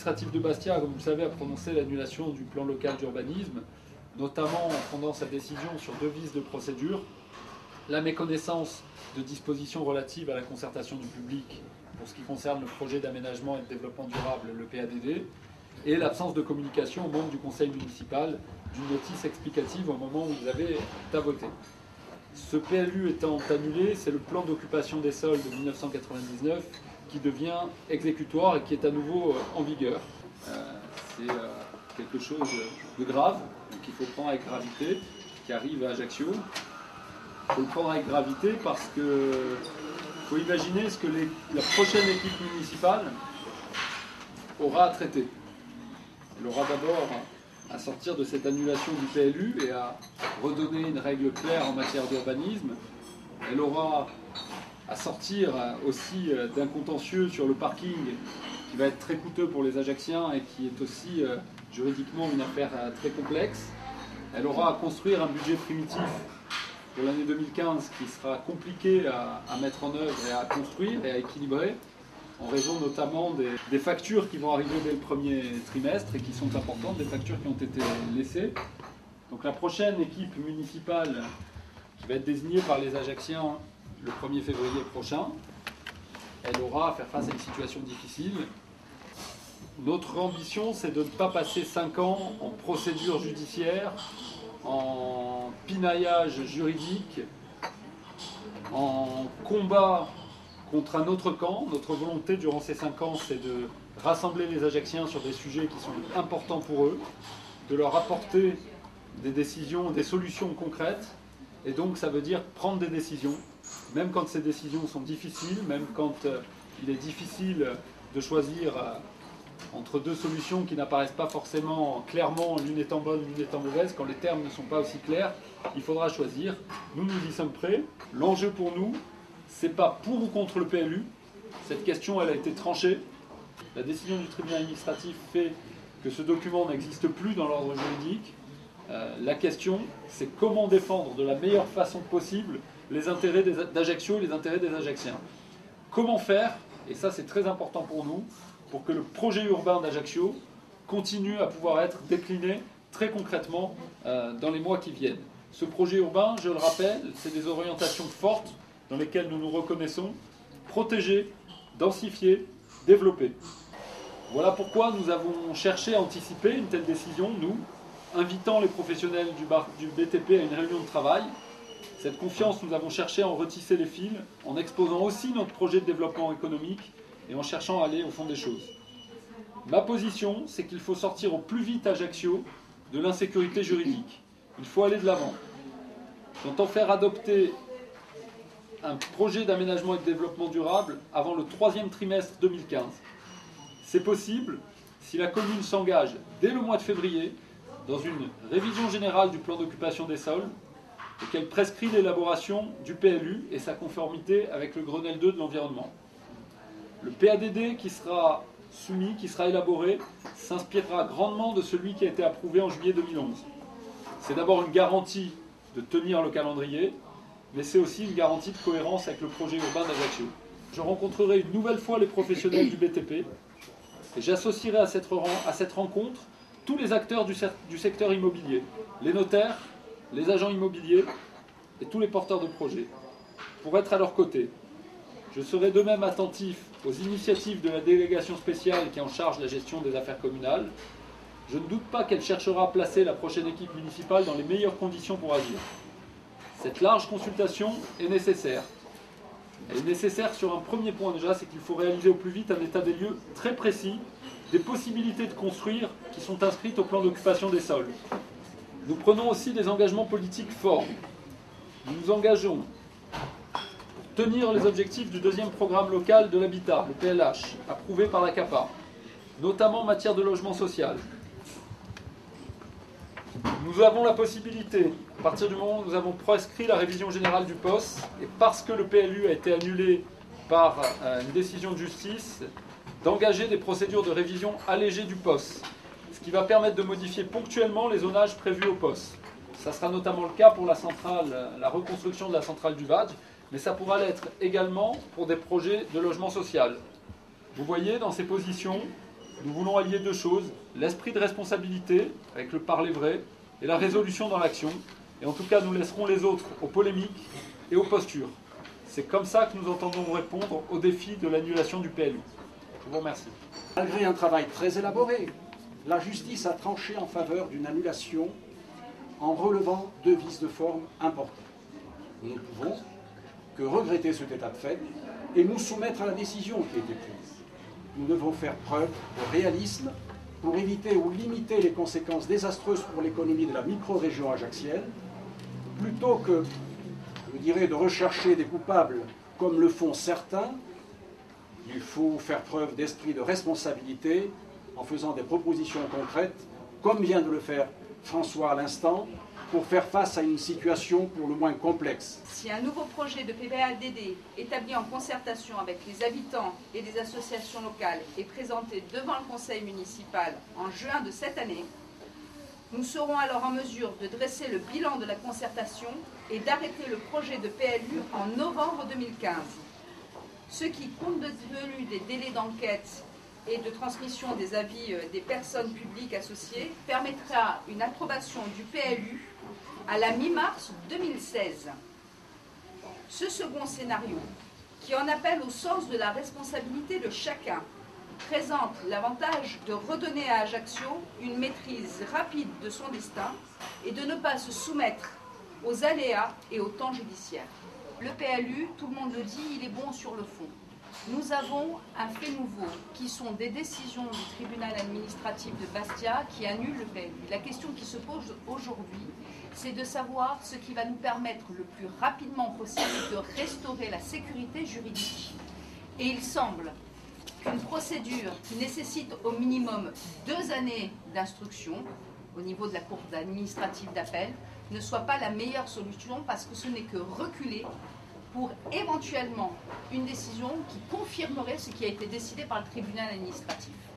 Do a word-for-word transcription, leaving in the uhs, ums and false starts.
administratif de Bastia, comme vous le savez, a prononcé l'annulation du plan local d'urbanisme, notamment en fondant sa décision sur deux vices de procédure: la méconnaissance de dispositions relatives à la concertation du public pour ce qui concerne le projet d'aménagement et de développement durable, le P A D D, et l'absence de communication aux membres du conseil municipal d'une notice explicative au moment où vous avez à voter. Ce P L U étant annulé, c'est le plan d'occupation des sols de mille neuf cent quatre-vingt-dix-neuf qui devient exécutoire et qui est à nouveau en vigueur. Euh, c'est euh, quelque chose de grave, qu'il faut prendre avec gravité, qui arrive à Ajaccio. Il faut le prendre avec gravité parce que faut imaginer ce que les, la prochaine équipe municipale aura à traiter. Elle aura d'abord à sortir de cette annulation du P L U et à redonner une règle claire en matière d'urbanisme. Elle aura à sortir aussi d'un contentieux sur le parking qui va être très coûteux pour les Ajacciens et qui est aussi juridiquement une affaire très complexe. Elle aura à construire un budget primitif pour l'année deux mille quinze qui sera compliqué à, à mettre en œuvre et à construire et à équilibrer, en raison notamment des, des factures qui vont arriver dès le premier trimestre et qui sont importantes, des factures qui ont été laissées. Donc la prochaine équipe municipale qui va être désignée par les Ajacciens le premier février prochain, elle aura à faire face à une situation difficile. Notre ambition, c'est de ne pas passer cinq ans en procédure judiciaire, en pinaillage juridique, en combat contre un autre camp. Notre volonté durant ces cinq ans, c'est de rassembler les Ajacciens sur des sujets qui sont importants pour eux, de leur apporter des décisions, des solutions concrètes, et donc ça veut dire prendre des décisions, même quand ces décisions sont difficiles, même quand euh, il est difficile de choisir euh, entre deux solutions qui n'apparaissent pas forcément clairement, l'une étant bonne, l'une étant mauvaise, quand les termes ne sont pas aussi clairs, il faudra choisir. Nous, nous y sommes prêts. L'enjeu pour nous, c'est pas pour ou contre le P L U. Cette question, elle a été tranchée. La décision du tribunal administratif fait que ce document n'existe plus dans l'ordre juridique. Euh, la question, c'est comment défendre de la meilleure façon possible les intérêts d'Ajaccio et les intérêts des Ajacciens. Comment faire, et ça c'est très important pour nous, pour que le projet urbain d'Ajaccio continue à pouvoir être décliné très concrètement euh, dans les mois qui viennent. Ce projet urbain, je le rappelle, c'est des orientations fortes dans lesquelles nous nous reconnaissons: protéger, densifier, développer. Voilà pourquoi nous avons cherché à anticiper une telle décision, nous, invitant les professionnels du, bar, du B T P à une réunion de travail. Cette confiance, nous avons cherché à en retisser les fils, en exposant aussi notre projet de développement économique et en cherchant à aller au fond des choses. Ma position, c'est qu'il faut sortir au plus vite Ajaccio de l'insécurité juridique. Il faut aller de l'avant. J'entends faire adopter un projet d'aménagement et de développement durable avant le troisième trimestre deux mille quinze. C'est possible si la commune s'engage dès le mois de février dans une révision générale du plan d'occupation des sols et qu'elle prescrit l'élaboration du P L U et sa conformité avec le Grenelle deux de l'environnement. Le P A D D qui sera soumis, qui sera élaboré, s'inspirera grandement de celui qui a été approuvé en juillet deux mille onze. C'est d'abord une garantie de tenir le calendrier, mais c'est aussi une garantie de cohérence avec le projet urbain d'Ajaccio. Je rencontrerai une nouvelle fois les professionnels du B T P et j'associerai à cette, à cette rencontre tous les acteurs du, du secteur immobilier, les notaires, les agents immobiliers et tous les porteurs de projets, pour être à leur côté. Je serai de même attentif aux initiatives de la délégation spéciale qui est en charge de la gestion des affaires communales. Je ne doute pas qu'elle cherchera à placer la prochaine équipe municipale dans les meilleures conditions pour agir. Cette large consultation est nécessaire. Elle est nécessaire sur un premier point déjà, c'est qu'il faut réaliser au plus vite un état des lieux très précis des possibilités de construire qui sont inscrites au plan d'occupation des sols. Nous prenons aussi des engagements politiques forts. Nous nous engageons pour tenir les objectifs du deuxième programme local de l'habitat, le P L H, approuvé par la C A P A, notamment en matière de logement social. Nous avons la possibilité, à partir du moment où nous avons prescrit la révision générale du P O S, et parce que le P L U a été annulé par une décision de justice, d'engager des procédures de révision allégées du P O S, ce qui va permettre de modifier ponctuellement les zonages prévus au P O S. Ça sera notamment le cas pour la centrale, la reconstruction de la centrale du Vadj, mais ça pourra l'être également pour des projets de logement social. Vous voyez, dans ces positions, Nous voulons allier deux choses, l'esprit de responsabilité, avec le parler vrai, et la résolution dans l'action. Et en tout cas, nous laisserons les autres aux polémiques et aux postures. C'est comme ça que nous entendons répondre au défi de l'annulation du P L U. Je vous remercie. Malgré un travail très élaboré, la justice a tranché en faveur d'une annulation en relevant deux vices de forme importants. Nous ne pouvons que regretter cet état de fait et nous soumettre à la décision qui a été prise. Nous devons faire preuve de réalisme pour éviter ou limiter les conséquences désastreuses pour l'économie de la micro-région ajaxienne, plutôt que, je dirais, de rechercher des coupables comme le font certains. Il faut faire preuve d'esprit de responsabilité en faisant des propositions concrètes, comme vient de le faire François à l'instant, pour faire face à une situation pour le moins complexe. Si un nouveau projet de P P A D D établi en concertation avec les habitants et les associations locales est présenté devant le conseil municipal en juin de cette année, nous serons alors en mesure de dresser le bilan de la concertation et d'arrêter le projet de P L U en novembre deux mille quinze. Ce qui, compte tenu des délais d'enquête et de transmission des avis des personnes publiques associées, permettra une approbation du P L U à la mi-mars deux mille seize. Ce second scénario, qui en appelle au sens de la responsabilité de chacun, présente l'avantage de redonner à Ajaccio une maîtrise rapide de son destin et de ne pas se soumettre aux aléas et au temps judiciaire. Le P L U, tout le monde le dit, il est bon sur le fond. Nous avons un fait nouveau, qui sont des décisions du tribunal administratif de Bastia qui annulent le P L U. La question qui se pose aujourd'hui, c'est de savoir ce qui va nous permettre le plus rapidement possible de restaurer la sécurité juridique. Et il semble qu'une procédure qui nécessite au minimum deux années d'instruction au niveau de la cour administrative d'appel ne soit pas la meilleure solution, parce que ce n'est que reculer pour éventuellement une décision qui confirmerait ce qui a été décidé par le tribunal administratif.